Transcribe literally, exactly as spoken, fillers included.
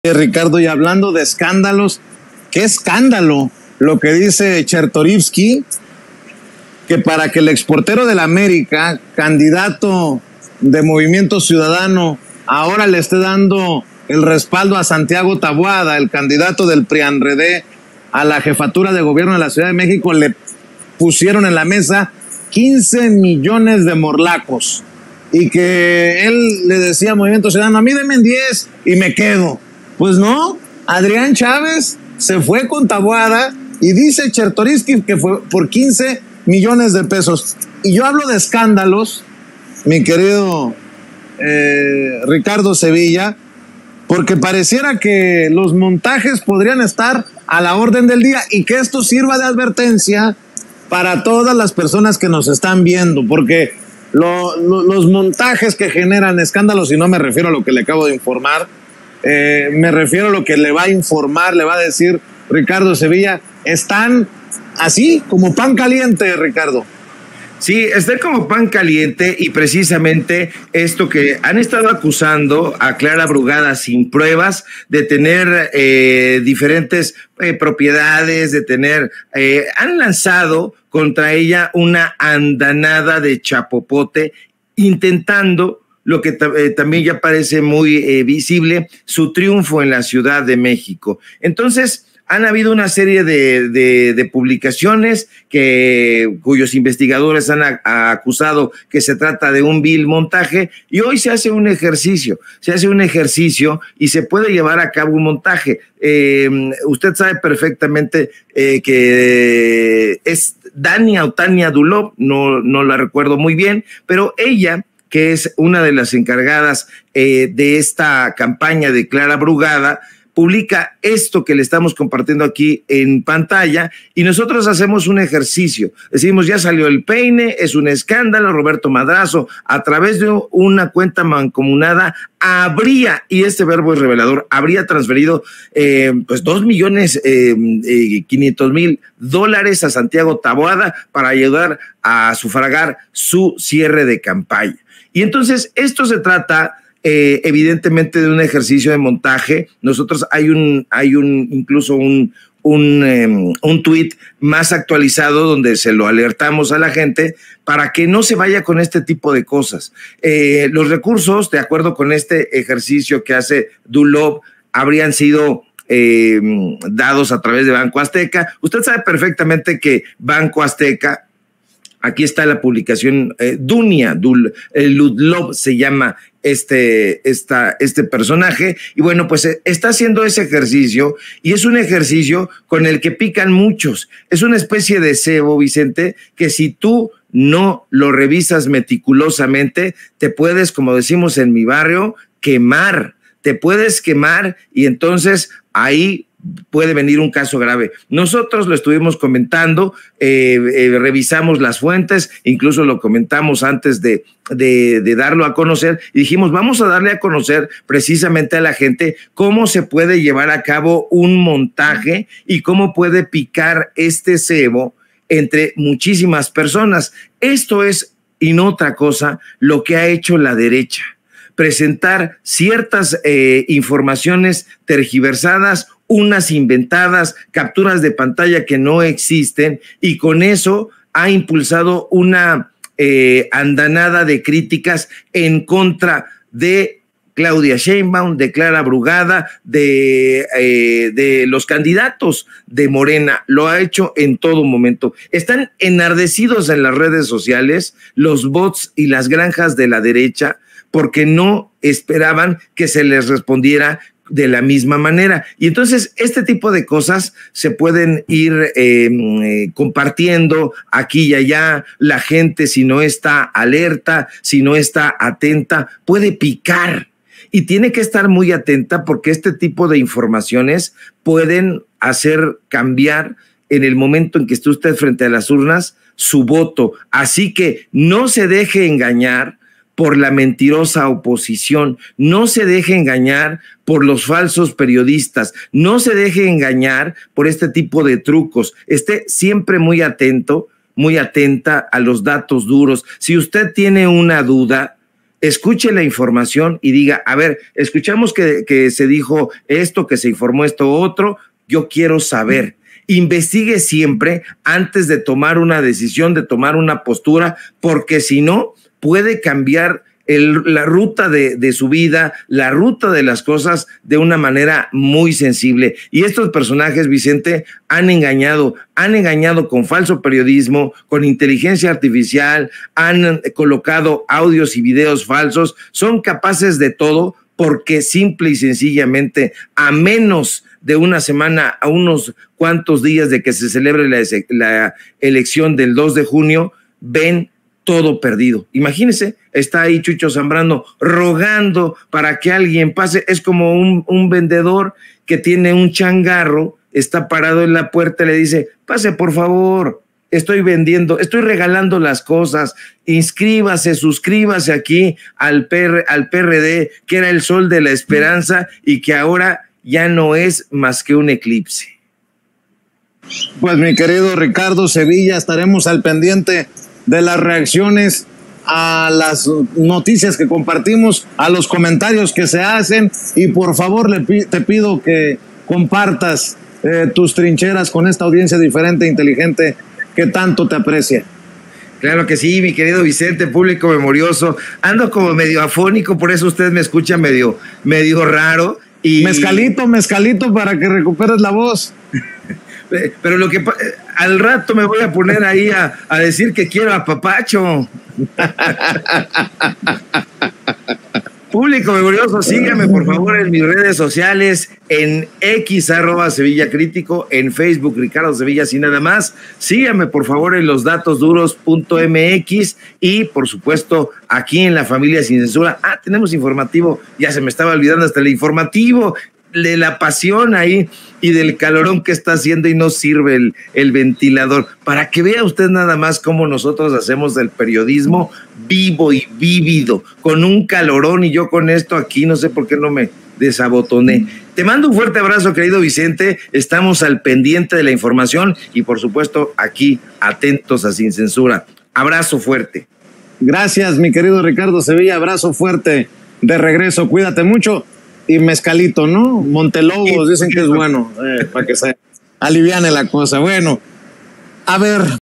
Ricardo, y hablando de escándalos, qué escándalo lo que dice Chertorivsky, que para que el exportero de la América, candidato de Movimiento Ciudadano, ahora le esté dando el respaldo a Santiago Taboada, el candidato del P R I A N R D a la jefatura de gobierno de la Ciudad de México, le pusieron en la mesa quince millones de morlacos, y que él le decía a Movimiento Ciudadano, a mí denme diez y me quedo. Pues no, Adrián Chávez se fue con Taboada y dice Chertorivsky que fue por quince millones de pesos. Y yo hablo de escándalos, mi querido eh, Ricardo Sevilla, porque pareciera que los montajes podrían estar a la orden del día y que esto sirva de advertencia para todas las personas que nos están viendo, porque lo, lo, los montajes que generan escándalos, y no me refiero a lo que le acabo de informar, Eh, me refiero a lo que le va a informar, le va a decir Ricardo Sevilla, están así como pan caliente, Ricardo. Sí, está como pan caliente, y precisamente esto que han estado acusando a Clara Brugada sin pruebas de tener eh, diferentes eh, propiedades, de tener, eh, han lanzado contra ella una andanada de chapopote intentando lo que eh, también ya parece muy eh, visible, su triunfo en la Ciudad de México. Entonces, han habido una serie de, de, de publicaciones que, cuyos investigadores han a, a acusado que se trata de un vil montaje, y hoy se hace un ejercicio, se hace un ejercicio y se puede llevar a cabo un montaje. Eh, usted sabe perfectamente eh, que es Dania o Tania Dulov, no, no la recuerdo muy bien, pero ella, que es una de las encargadas eh, de esta campaña de Clara Brugada, publica esto que le estamos compartiendo aquí en pantalla, y nosotros hacemos un ejercicio. Decimos, ya salió el peine, es un escándalo, Roberto Madrazo, a través de una cuenta mancomunada, habría, y este verbo es revelador, habría transferido eh, pues dos millones eh, eh, quinientos mil dólares a Santiago Taboada para ayudar a sufragar su cierre de campaña. Y entonces esto se trata eh, evidentemente de un ejercicio de montaje. Nosotros hay un, hay un, incluso un, un, eh, un tuit más actualizado donde se lo alertamos a la gente para que no se vaya con este tipo de cosas. Eh, los recursos, de acuerdo con este ejercicio que hace Dulov, habrían sido eh, dados a través de Banco Azteca. Usted sabe perfectamente que Banco Azteca, aquí está la publicación, eh, Dunia Dul, eh, Ludlov se llama este, esta, este personaje, y bueno, pues eh, está haciendo ese ejercicio, y es un ejercicio con el que pican muchos. Es una especie de cebo, Vicente, que si tú no lo revisas meticulosamente, te puedes, como decimos en mi barrio, quemar, te puedes quemar, y entonces ahí puede venir un caso grave. Nosotros lo estuvimos comentando, eh, eh, revisamos las fuentes, incluso lo comentamos antes de, de, de darlo a conocer, y dijimos, vamos a darle a conocer precisamente a la gente cómo se puede llevar a cabo un montaje y cómo puede picar este cebo entre muchísimas personas. Esto es, y no otra cosa, lo que ha hecho la derecha: presentar ciertas eh, informaciones tergiversadas, unas inventadas, capturas de pantalla que no existen, y con eso ha impulsado una eh, andanada de críticas en contra de Claudia Sheinbaum, de Clara Brugada, de, eh, de los candidatos de Morena. Lo ha hecho en todo momento. Están enardecidos en las redes sociales los bots y las granjas de la derecha, porque no esperaban que se les respondiera de la misma manera. Y entonces este tipo de cosas se pueden ir eh, eh, compartiendo aquí y allá. La gente, si no está alerta, si no está atenta, puede picar, y tiene que estar muy atenta, porque este tipo de informaciones pueden hacer cambiar, en el momento en que esté usted frente a las urnas, su voto. Así que no se deje engañar por la mentirosa oposición, no se deje engañar por los falsos periodistas, no se deje engañar por este tipo de trucos. Esté siempre muy atento, muy atenta a los datos duros. Si usted tiene una duda, escuche la información y diga, a ver, escuchamos que, que se dijo esto, que se informó esto otro, yo quiero saber. Investigue siempre antes de tomar una decisión, de tomar una postura, porque si no, puede cambiar el, la ruta de, de su vida, la ruta de las cosas de una manera muy sensible. Y estos personajes, Vicente, han engañado, han engañado con falso periodismo, con inteligencia artificial, han colocado audios y videos falsos, son capaces de todo porque simple y sencillamente, a menos de una semana, a unos cuantos días de que se celebre la, la elección del dos de junio, ven todo perdido. Imagínense, está ahí Chucho Zambrano rogando para que alguien pase. Es como un, un vendedor que tiene un changarro, está parado en la puerta y le dice, pase por favor, estoy vendiendo, estoy regalando las cosas, inscríbase, suscríbase aquí al, P R, al P R D, que era el sol de la esperanza y que ahora ya no es más que un eclipse. Pues mi querido Ricardo Sevilla, estaremos al pendiente de las reacciones a las noticias que compartimos, a los comentarios que se hacen, y por favor le te pido que compartas eh, tus trincheras con esta audiencia diferente e inteligente que tanto te aprecia. Claro que sí, mi querido Vicente, público memorioso. Ando como medio afónico, por eso usted me escucha medio, medio raro. Y... Mezcalito, mezcalito para que recuperes la voz. Pero lo que al rato me voy a poner ahí a, a decir que quiero a Papacho. Público memorioso, síganme por favor en mis redes sociales, en X arroba Sevilla Crítico, en Facebook Ricardo Sevilla sin nada más. Síganme por favor en los datos duros punto m x y por supuesto aquí en La Familia Sin Censura. Ah, tenemos informativo, ya se me estaba olvidando hasta el informativo de la pasión ahí y del calorón que está haciendo y no sirve el, el ventilador, para que vea usted nada más cómo nosotros hacemos el periodismo vivo y vívido, con un calorón, y yo con esto aquí no sé por qué no me desabotoné. Te mando un fuerte abrazo, querido Vicente, estamos al pendiente de la información y por supuesto aquí atentos a Sin Censura. Abrazo fuerte. Gracias, mi querido Ricardo Sevilla, abrazo fuerte de regreso, cuídate mucho. Y mezcalito, ¿no? Montelobos dicen que es bueno, eh, para que se aliviane la cosa. Bueno, a ver,